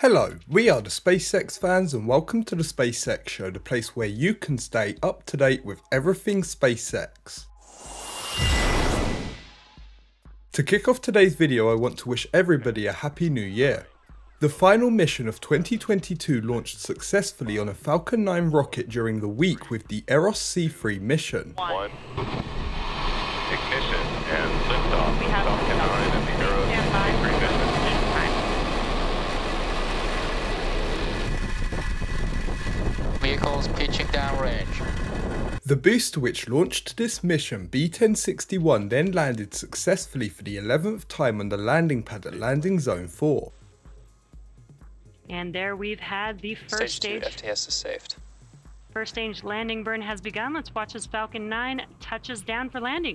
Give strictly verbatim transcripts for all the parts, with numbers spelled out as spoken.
Hello, we are the SpaceX fans and welcome to the SpaceX Show, the place where you can stay up to date with everything SpaceX. To kick off today's video, I want to wish everybody a happy new year. The final mission of twenty twenty-two launched successfully on a Falcon nine rocket during the week with the Eros C three mission. One. Ignition and liftoff of Falcon nine and the Eros C three mission. Vehicles pitching downrange. The booster which launched this mission, B ten sixty-one, then landed successfully for the eleventh time on the landing pad at landing zone four. And there we've had the first stage. Stage two F T S is saved. First stage landing burn has begun. Let's watch as Falcon nine touches down for landing.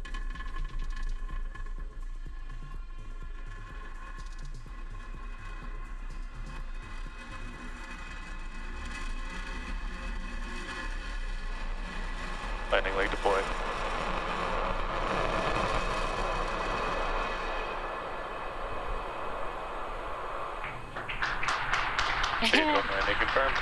Landing leg deployed. Safe on landing confirmed.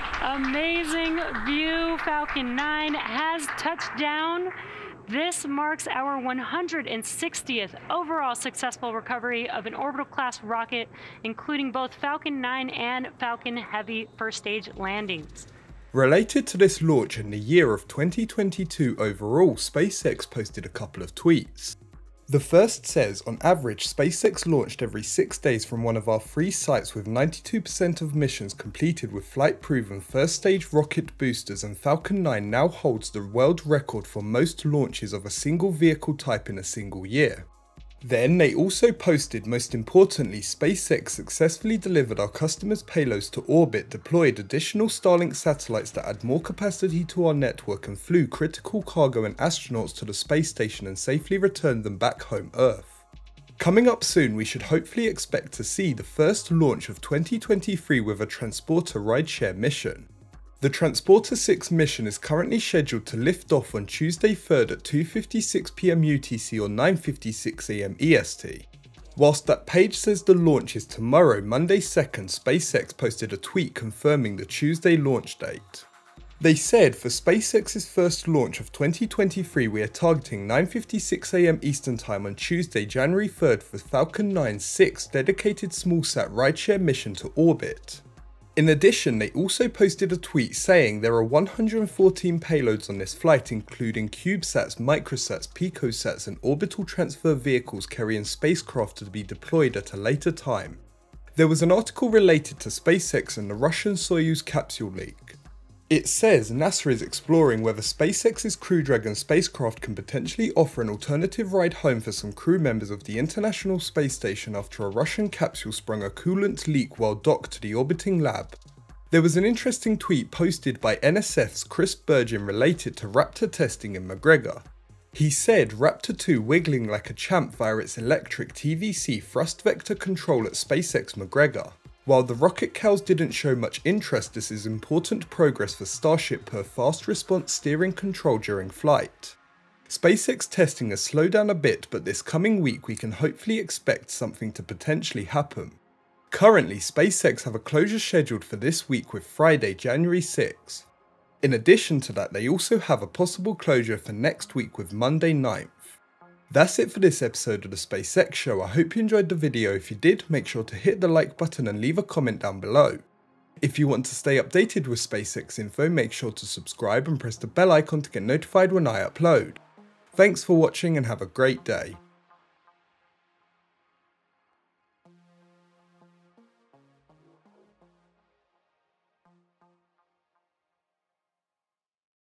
Amazing view. Falcon nine has touched down. This marks our one hundred sixtieth overall successful recovery of an orbital class rocket, including both Falcon nine and Falcon Heavy first stage landings. Related to this launch in the year of twenty twenty-two overall, SpaceX posted a couple of tweets. The first says, on average, SpaceX launched every six days from one of our three sites with ninety-two percent of missions completed with flight-proven first-stage rocket boosters, and Falcon nine now holds the world record for most launches of a single vehicle type in a single year. Then they also posted, most importantly, SpaceX successfully delivered our customers' payloads to orbit, deployed additional Starlink satellites that add more capacity to our network, and flew critical cargo and astronauts to the space station and safely returned them back home Earth. Coming up soon, we should hopefully expect to see the first launch of twenty twenty-three with a Transporter rideshare mission. The Transporter six mission is currently scheduled to lift off on Tuesday third at two fifty-six p m U T C or nine fifty-six a m E S T. Whilst that page says the launch is tomorrow, Monday second, SpaceX posted a tweet confirming the Tuesday launch date. They said, for SpaceX's first launch of twenty twenty-three, we are targeting nine fifty-six a m Eastern Time on Tuesday, January third for Falcon nine's sixth dedicated smallsat rideshare mission to orbit. In addition, they also posted a tweet saying there are one hundred fourteen payloads on this flight, including CubeSats, Microsats, Picosats and orbital transfer vehicles carrying spacecraft to be deployed at a later time. There was an article related to SpaceX and the Russian Soyuz capsule leak. It says NASA is exploring whether SpaceX's Crew Dragon spacecraft can potentially offer an alternative ride home for some crew members of the International Space Station after a Russian capsule sprung a coolant leak while docked to the orbiting lab. There was an interesting tweet posted by N S F's Chris Burgin related to Raptor testing in McGregor. He said Raptor two wiggling like a champ via its electric T V C thrust vector control at SpaceX McGregor. While the rocket cows didn't show much interest, this is important progress for Starship per fast response steering control during flight. SpaceX testing has slowed down a bit, but this coming week we can hopefully expect something to potentially happen. Currently, SpaceX have a closure scheduled for this week with Friday, January sixth. In addition to that, they also have a possible closure for next week with Monday ninth. That's it for this episode of the SpaceX Show. I hope you enjoyed the video. If you did, make sure to hit the like button and leave a comment down below. If you want to stay updated with SpaceX info, make sure to subscribe and press the bell icon to get notified when I upload. Thanks for watching and have a great day.